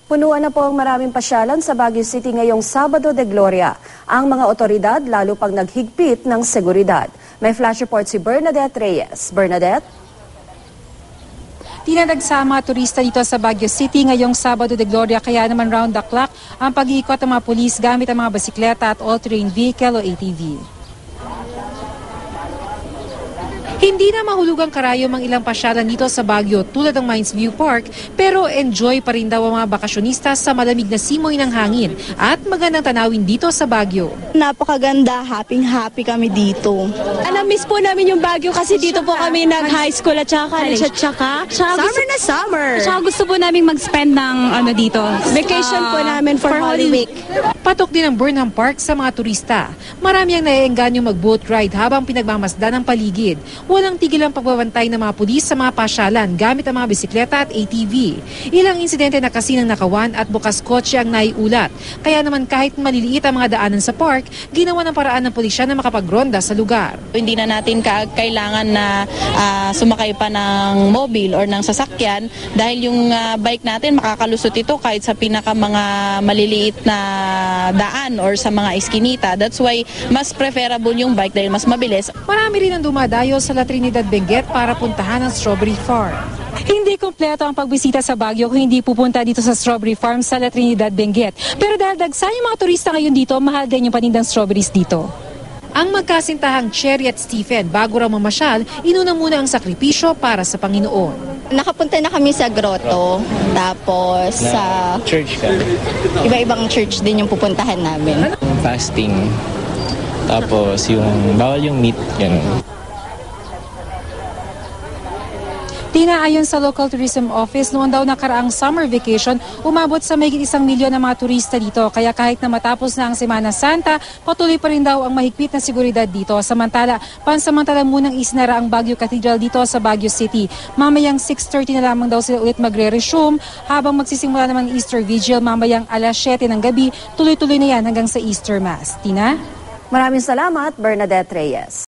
Punuan na po ang maraming pasyalan sa Baguio City ngayong Sabado de Gloria. Ang mga otoridad lalo pang naghigpit ng seguridad. May flash report si Bernadette Reyes. Bernadette? Tinadagsa ang mga turista dito sa Baguio City ngayong Sabado de Gloria, kaya naman round the clock ang pag-iikot ng mga pulis gamit ang mga basikleta at all-terrain vehicle o ATV. Hindi na mahulugang karayom ang ilang pasyalan dito sa Baguio tulad ng Mines View Park, pero enjoy pa rin daw ang mga bakasyonista sa malamig na simoy ng hangin at magandang tanawin dito sa Baguio. Napakaganda, happy kami dito. Na-miss po namin yung Baguio kasi dito po kami nag-high school at saka college at saka Summer na summer! Saka gusto po namin mag-spend ng dito. Vacation po namin for Holy Week. Patok din ang Burnham Park sa mga turista. Marami ang naiengganyo mag-boat ride habang pinagmamasdan ang paligid. Walang tigil ang pagbabantay ng mga pulis sa mga pasyalan gamit ang mga bisikleta at ATV. Ilang insidente na kasi ng nakawan at bukas kotse ang naiulat. Kaya naman kahit maliliit ang mga daanan sa park, ginawa ng paraan ng pulisya na makapagronda sa lugar. Hindi na natin kailangan na sumakay pa ng mobile or ng sasakyan dahil yung bike natin makakalusot ito kahit sa pinaka mga maliliit na daan or sa mga eskinita. That's why mas preferable yung bike dahil mas mabilis. Marami rin ang dumadayo sa La Trinidad, Benguet para puntahan ang Strawberry Farm. Hindi kompleto ang pagbisita sa Baguio kung hindi pupunta dito sa Strawberry Farm sa La Trinidad, Benguet. Pero dahil dagsa yung mga turista ngayon dito, mahal din yung panindang strawberries dito. Ang magkasintahang Cherry at Stephen, bago raw mamasyal, inuna muna ang sakripisyo para sa Panginoon. Nakapunta na kami sa grotto, tapos sa church ka? iba-ibang church din yung pupuntahan namin. Fasting. Tapos yung bawal yung meat, yan. Tina, ayon sa Local Tourism Office, noon daw nakaraang summer vacation, umabot sa mahigit 1 milyon na mga turista dito. Kaya kahit na matapos na ang Semana Santa, patuloy pa rin daw ang mahigpit na seguridad dito. Samantala, pansamantala munang isinara ang Baguio Cathedral dito sa Baguio City. Mamayang 6:30 na lamang daw sila ulit magre-resume, habang magsisimula naman ang Easter Vigil mamayang alas 7 ng gabi. Tuloy-tuloy na yan hanggang sa Easter Mass. Tina? Maraming salamat, Bernadette Reyes.